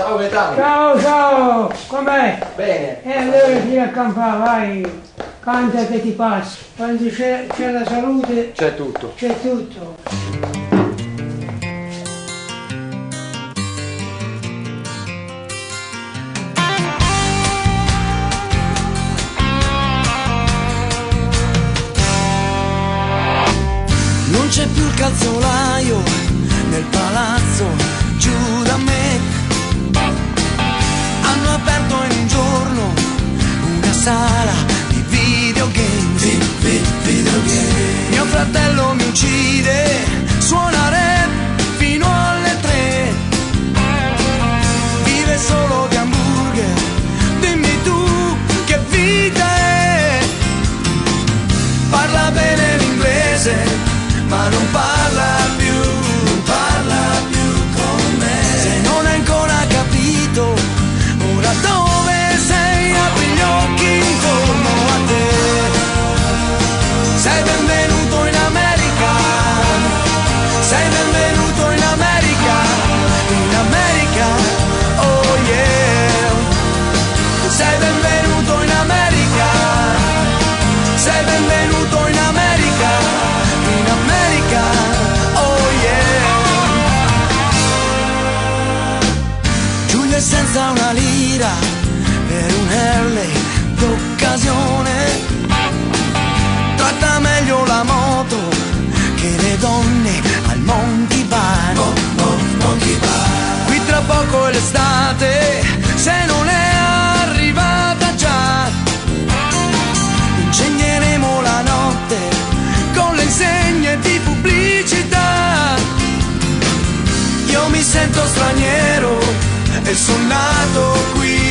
Ciao Gaetano. Ciao, ciao, com'è? Bene. E allora ti accampare, vai, canta che ti passa. Quando c'è la salute, C'è tutto. c'è tutto. Non c'è più il calzolaio nel palazzo giù da me. Hanno aperto in un giorno una sala di videogames. Mio fratello mi uccide, suona rap fino alle 3. Vive solo di hamburger, dimmi tu che vita è. Parla bene l'inglese, ma non parla più con me. Se non hai ancora capito, ora dove sei? Apri gli occhi intorno a te. Sei benvenuto in America, sei benvenuto in America, oh yeah. Sei benvenuto in America, sei benvenuto in America, oh yeah. Giulia è senza una lira per un Harley d'occasione. Tratta meglio la moto che le donne al Montipano. Qui tra poco è l'estate, se non è arrivata già. Incendieremo la notte con le insegne di pubblicità. Io mi sento straniero e sono nato qui.